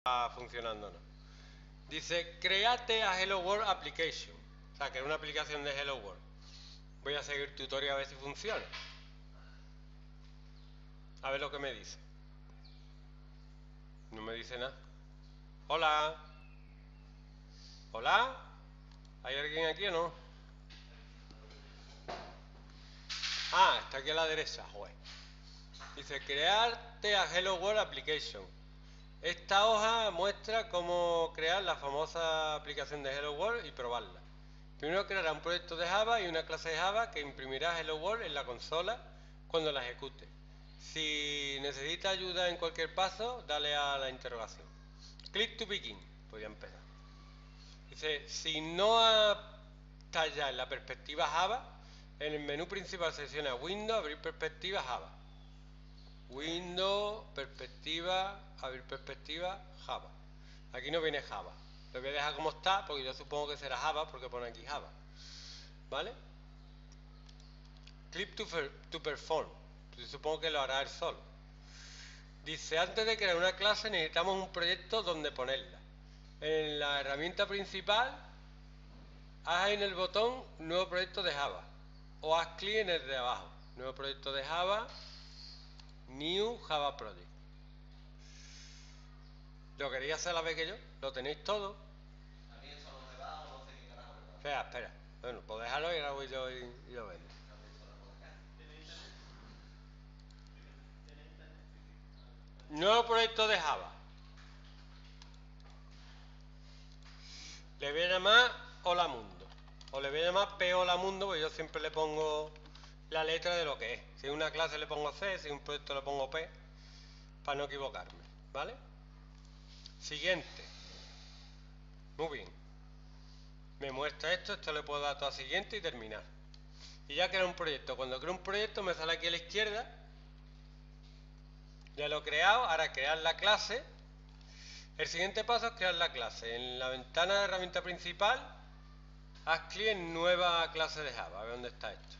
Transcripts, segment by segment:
funcionando o no. Dice, create a Hello World application. O sea, crear una aplicación de Hello World. Voy a seguir el tutorial a ver si funciona. A ver lo que me dice. No me dice nada. Hola. Hola. ¿Hay alguien aquí o no? Ah, está aquí a la derecha, joder. Dice, crearte a Hello World application. Esta hoja muestra cómo crear la famosa aplicación de Hello World y probarla. Primero creará un proyecto de Java y una clase de Java que imprimirá Hello World en la consola cuando la ejecute. Si necesita ayuda en cualquier paso, dale a la interrogación. Click to begin. Voy a empezar. Dice, si no está ya en la perspectiva Java, en el menú principal selecciona Windows, abrir perspectiva Java. Windows, perspectiva, abrir perspectiva, Java. Aquí no viene Java. Lo voy a dejar como está, porque yo supongo que será Java, porque pone aquí Java. ¿Vale? Click to perform. Yo supongo que lo hará él solo. Dice, antes de crear una clase necesitamos un proyecto donde ponerla. En la herramienta principal, haz en el botón Nuevo proyecto de Java. O haz clic en el de abajo. Nuevo proyecto de Java, New Java Project. ¿Lo queréis hacer a la vez que yo? ¿Lo tenéis todo? A mí eso no me va o no sé qué carajo me va. Espera. Bueno, pues déjalo y ahora voy yo y lo vendo. Nuevo proyecto de Java. Le voy a llamar Hola Mundo. O le voy a llamar P Hola Mundo, porque yo siempre le pongo la letra de lo que es. Si es una clase le pongo C, si es un proyecto le pongo P, para no equivocarme. ¿Vale? Siguiente. Muy bien. Me muestra esto le puedo dar todo a siguiente y terminar. Y ya crea un proyecto. Cuando creo un proyecto me sale aquí a la izquierda. Ya lo he creado, ahora crear la clase. El siguiente paso es crear la clase. En la ventana de herramienta principal, haz clic en nueva clase de Java. A ver dónde está esto.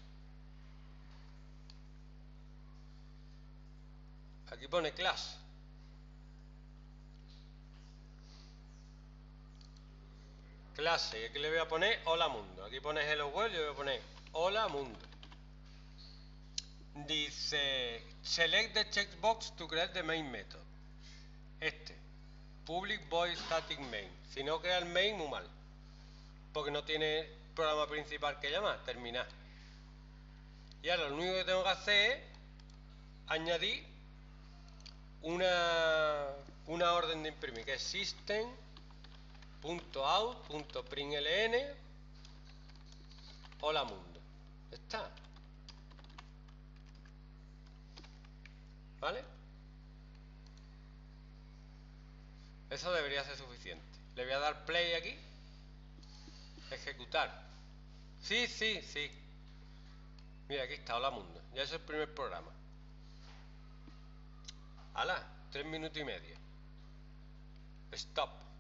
Aquí pone clase. Clase, y aquí le voy a poner Hola Mundo. Aquí pone Hello World, yo voy a poner Hola Mundo. Dice, select the checkbox to create the main method. Public void static main. Si no crea el main, muy mal. Porque no tiene programa principal que llamar, terminar. Y ahora lo único que tengo que hacer es añadir una orden de imprimir, que es system.out.println Hola Mundo. Está. ¿Vale? Eso debería ser suficiente. Le voy a dar play aquí. Ejecutar. Sí. Mira, aquí está, Hola Mundo. Ya es el primer programa. ¡Hala! 3 minutos y medio. Stop.